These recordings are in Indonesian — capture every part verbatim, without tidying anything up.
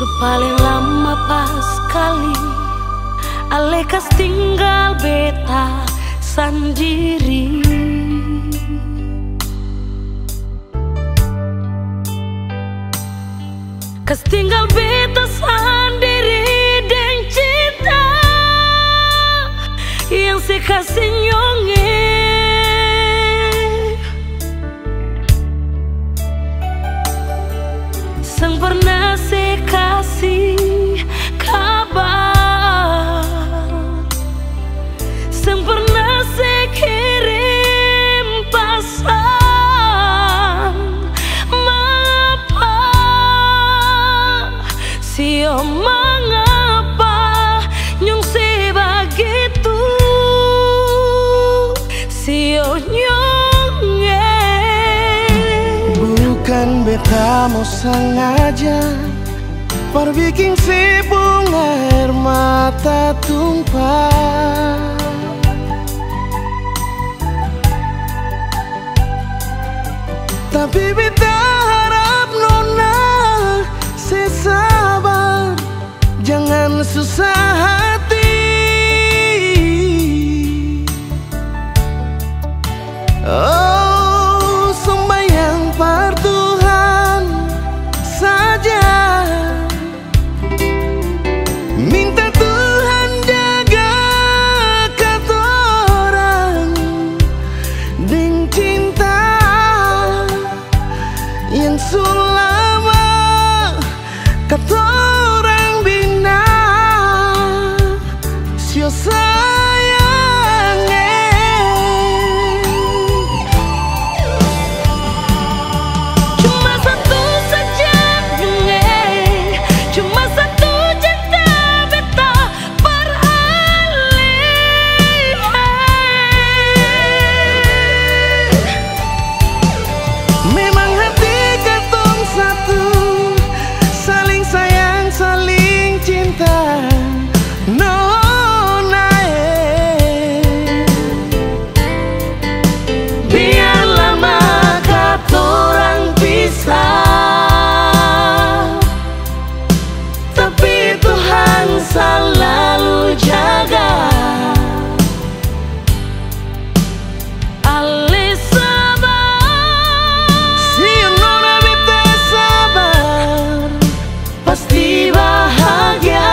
Paling lama pas kali alekas tinggal beta sendiri. Kas tinggal beta sendiri dan cinta yang sekasih nyonge. Sang pernah sekasih kabar, sang pernah sekirim pesan. Mengapa, sio mengapa nyong sebegitu, sio nyonge. Bukan beta mau sengaja perbikin si bunga air mata tumpah, tapi beta harap nona sesabar, jangan susah hati. Oh, sembahyang par Tuhan saja, minta Tuhan jaga katorang dengan cinta yang selama katorang bina sio sayangnya. Cuma satu saja nge, cuma satu cinta beta beralih. Memang hati katong satu, saling sayang, saling cinta. Nona eh, Biar lama katorang pisah, tapi Tuhan selalu jaga. Ale sabar, si nona beta sabar, pasti bahagia.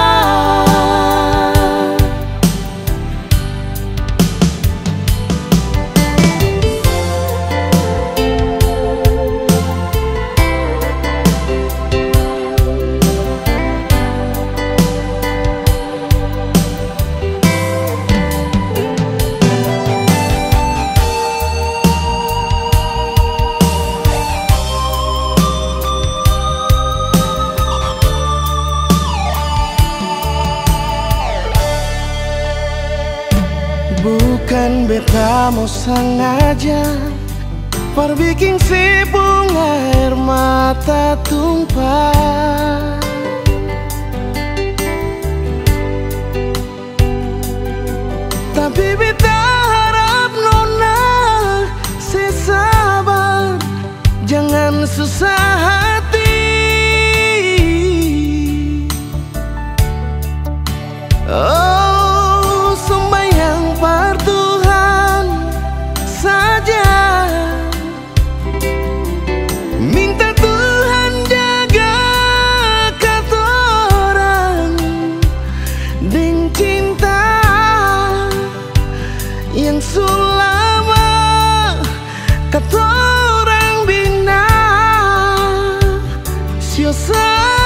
bukan beta mau sengaja perbikin si bunga air mata tumpah, tapi beta harap nona sesabar, jangan susah hati. Oh, sembahyang par Tuhan saja, minta Tuhan jaga katorang dengan cinta yang selama katorang bina sio